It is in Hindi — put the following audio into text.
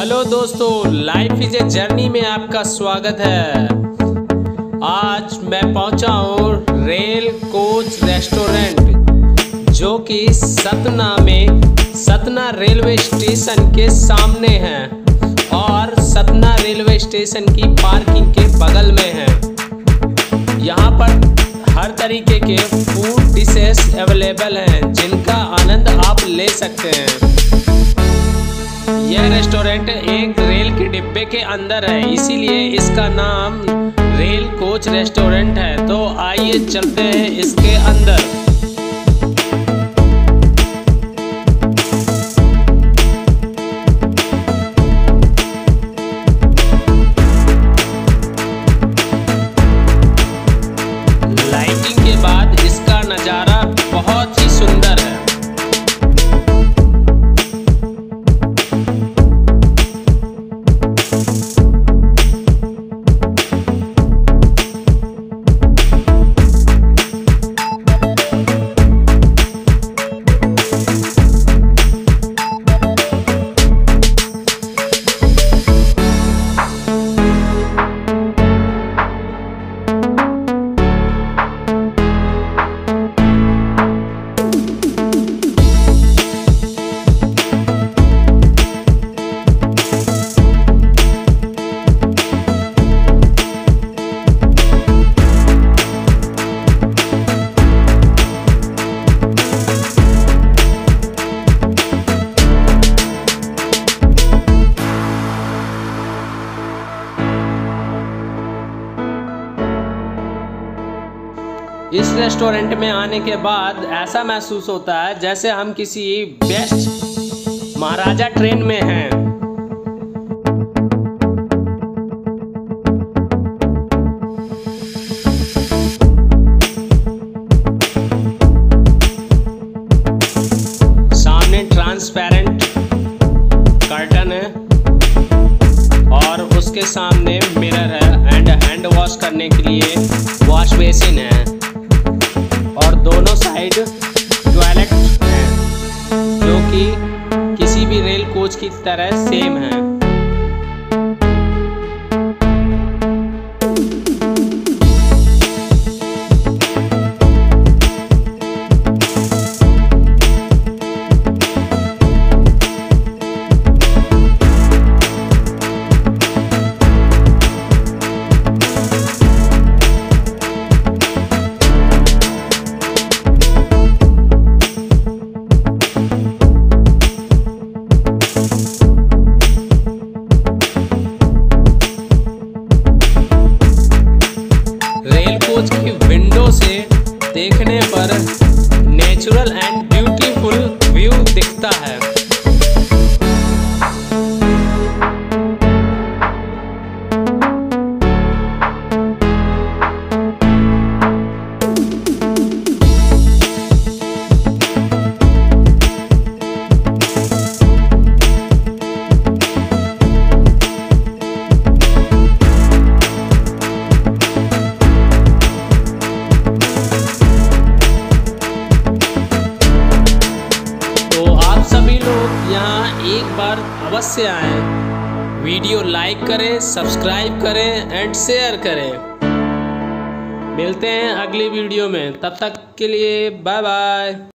हेलो दोस्तों, लाइफ इज ए जर्नी में आपका स्वागत है। आज मैं पहुंचा हूं रेल कोच रेस्टोरेंट, जो कि सतना रेलवे स्टेशन के सामने है और सतना रेलवे स्टेशन की पार्किंग के बगल में है। यहाँ पर हर तरीके के फूड डिशेस अवेलेबल हैं, जिनका आनंद आप ले सकते हैं। यह रेस्टोरेंट एक रेल के डिब्बे के अंदर है, इसीलिए इसका नाम रेल कोच रेस्टोरेंट है। तो आइए चलते हैं इसके अंदर। लाइटिंग के बाद इसका नज़ारा बहुत ही सुंदर है। इस रेस्टोरेंट में आने के बाद ऐसा महसूस होता है जैसे हम किसी बेस्ट महाराजा ट्रेन में हैं। सामने ट्रांसपेरेंट कर्टन है और उसके सामने मिरर है एंड हैंड वॉश करने के लिए वॉश बेसिन है और दोनों साइड टॉयलेट हैं, जो कि किसी भी रेल कोच की तरह सेम है। कोच की विंडो से देखने पर नेचुरल एंड ब्यूटीफुल व्यू दिखता है। सभी लोग यहाँ एक बार अवश्य आएं। वीडियो लाइक करें, सब्सक्राइब करें एंड शेयर करें। मिलते हैं अगली वीडियो में, तब तक के लिए बाय बाय।